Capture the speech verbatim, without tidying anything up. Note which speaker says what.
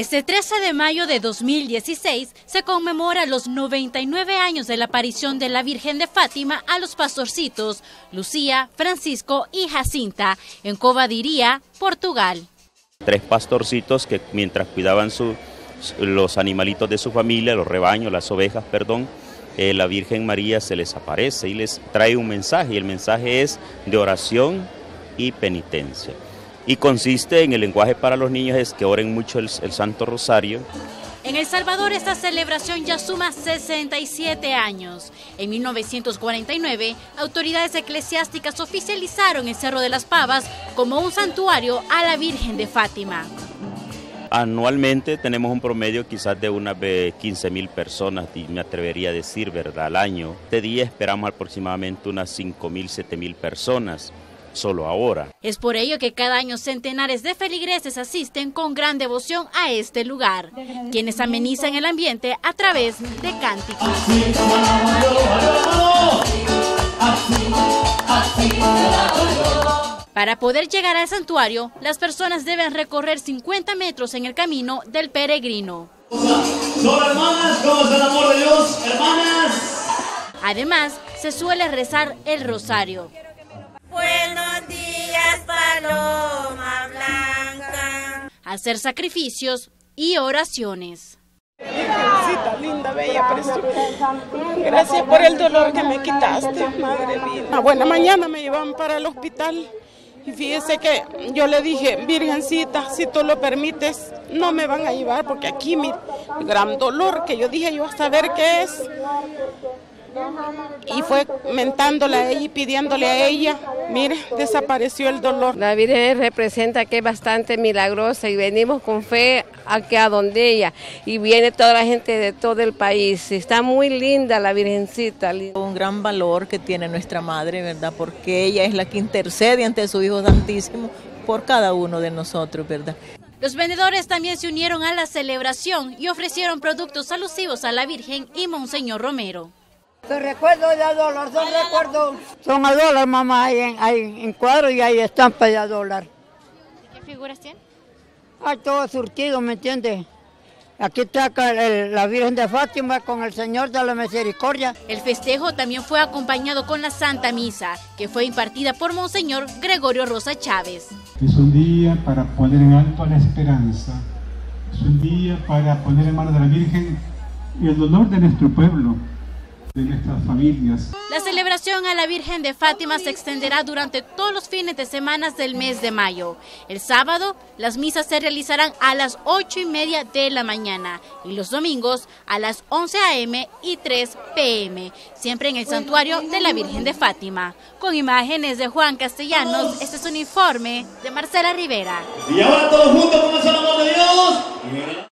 Speaker 1: Este trece de mayo de dos mil dieciséis se conmemora los noventa y nueve años de la aparición de la Virgen de Fátima a los pastorcitos Lucía, Francisco y Jacinta en Covadiría, Portugal.
Speaker 2: Tres pastorcitos que mientras cuidaban su, los animalitos de su familia, los rebaños, las ovejas, perdón, eh, la Virgen María se les aparece y les trae un mensaje, y el mensaje es de oración y penitencia. Y consiste en el lenguaje para los niños es que oren mucho el, el Santo Rosario.
Speaker 1: En El Salvador esta celebración ya suma sesenta y siete años. En mil novecientos cuarenta y nueve, autoridades eclesiásticas oficializaron el Cerro de las Pavas como un santuario a la Virgen de Fátima.
Speaker 2: Anualmente tenemos un promedio quizás de unas quince mil personas, y me atrevería a decir, ¿verdad?, al año. Este día esperamos aproximadamente unas cinco mil, siete mil personas. Solo ahora.
Speaker 1: Es por ello que cada año centenares de feligreses asisten con gran devoción a este lugar, quienes amenizan el ambiente a través de cánticos. Para poder llegar al santuario, las personas deben recorrer cincuenta metros en el camino del peregrino.
Speaker 3: Solo hermanas, ¿cómo es el amor de Dios, hermanas?
Speaker 1: Además, se suele rezar el rosario.
Speaker 4: Buenos días, paloma blanca.
Speaker 1: Hacer sacrificios y oraciones.
Speaker 5: Virgencita linda, bella, preciosa. Gracias por el dolor que me quitaste, madre mía. Ah, bueno, mañana me llevan para el hospital. Y fíjese que yo le dije, Virgencita, si tú lo permites, no me van a llevar, porque aquí mi gran dolor, que yo dije yo a saber qué es. Y fue mentándole a ella y pidiéndole a ella, mire, desapareció el dolor.
Speaker 6: La Virgen representa que es bastante milagrosa y venimos con fe aquí a donde ella, y viene toda la gente de todo el país. Está muy linda la Virgencita.
Speaker 7: Un gran valor que tiene nuestra Madre, ¿verdad? Porque ella es la que intercede ante su Hijo Santísimo por cada uno de nosotros, ¿verdad?
Speaker 1: Los vendedores también se unieron a la celebración y ofrecieron productos alusivos a la Virgen y Monseñor Romero.
Speaker 8: Son recuerdos de dólar, son recuerdos. Son a dólar, mamá, hay en, hay en cuadro y hay estampas de a dólar.
Speaker 1: ¿Qué figuras tiene?
Speaker 8: Hay todo surtido, ¿me entiendes? Aquí está el, la Virgen de Fátima con el Señor de la Misericordia.
Speaker 1: El festejo también fue acompañado con la Santa Misa, que fue impartida por Monseñor Gregorio Rosa Chávez.
Speaker 9: Es un día para poner en alto la esperanza, es un día para poner en manos de la Virgen el dolor de nuestro pueblo, de nuestras familias.
Speaker 1: La celebración a la Virgen de Fátima se extenderá durante todos los fines de semana del mes de mayo. El sábado, las misas se realizarán a las ocho y media de la mañana y los domingos a las once a eme y tres pe eme, siempre en el santuario de la Virgen de Fátima. Con imágenes de Juan Castellanos, este es un informe de Marcela Rivera.
Speaker 3: Y ahora todos juntos con el amor de Dios.